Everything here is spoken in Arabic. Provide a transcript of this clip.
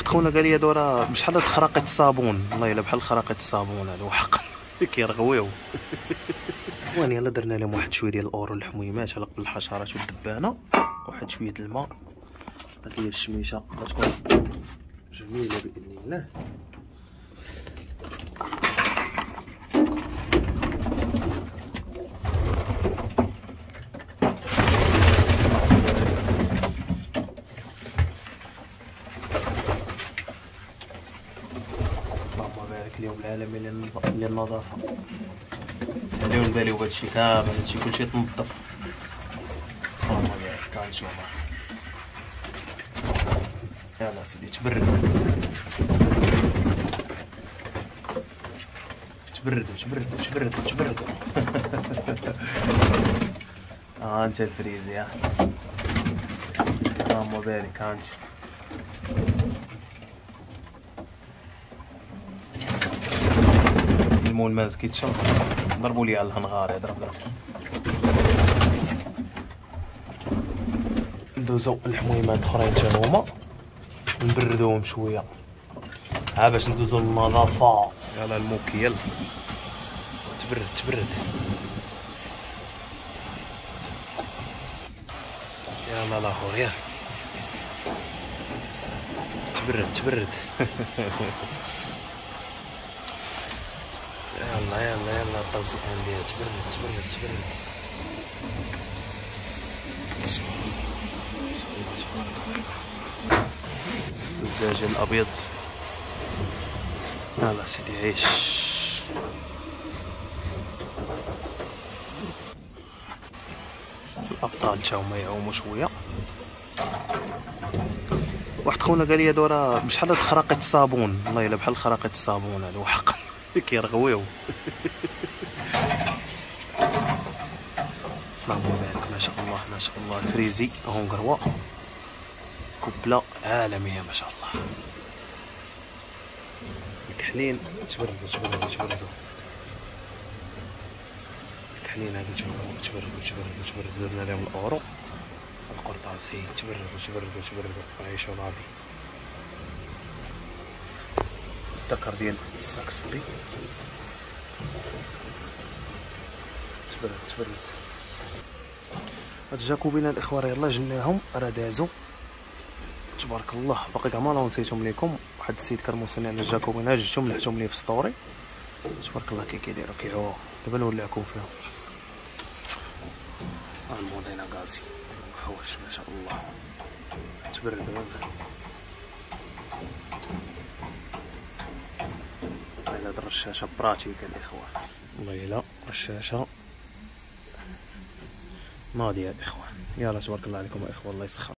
واحد خونا قال لي دورا بشحال هاد خراقيط الصابون، والله الا بحال خراقيط الصابون هادو حق كيرغويو. وين يلا درنا لهم واحد شويه ديال الاورو الحميمات على قبل الحشرات والدبانه، واحد شويه الماء. هاد هي الشميشه غتكون جميله باذن الله. اللهم بارك اليوم العالمي للنظافه، ساليو نباليو بهادشي كامل، هادشي كلشي تنظف. اللهم بارك. كنشوفو يلا سيدي تبردوا تبردوا تبردوا تبردوا تبردوا. ها انت الفريزي، ها اللهم بارك. ها انت المول ماز كيتشرب، ضربوا لي على الهنغاري. ضرب ندوزو الحميمات الاخرين حتى هما نبردوهم شويه ها باش ندوزو للنظافه. يلا الموكي يلا تبرد تبرد. يلا الاخر يلا تبرد تبرد. يلا يلا يلا الطوسي عندي تبرد تبرد تبرد. الزاج الابيض يلا سيدي عيش. الابطال تا هما يعوموا شويه. واحد خونا قال لي دورا بشحال هاد خراقيط الصابون، والله الا بحال خراقيط الصابون هادو حق كيرغويو. اللهم بارك. ما شاء الله ما شاء الله. الفريزي هونغروا كبله عالميه ما شاء الله. الكحلين تبردوا تبردوا تبردوا. الكحلين هادو تبردوا تبردوا تبردوا تبردوا. درنا لهم الاورو القرطاسي. تبردوا تبردوا تبردوا. عيشوا لافي. الدكر ديال الساكسبي تبرد تبرد. هاد الجاكوبين الاخوان يلا جبناهم راه دازو تبارك الله. باقي كاع ما لونسيتهم ليكم. واحد السيد كان موصلني على الجاكوبين، جبتهم لحتهم لي في ستوري تبارك الله. كيديروا كيعوموا. دابا نولعكم فيهم. المودينا غازي محوش ما شاء الله. تبرد هاد الرشاشه براتيك الاخوان، والله الا رشاشه ناضيه الاخوان. يلا تبارك الله عليكم يا اخوان، الله يسخر.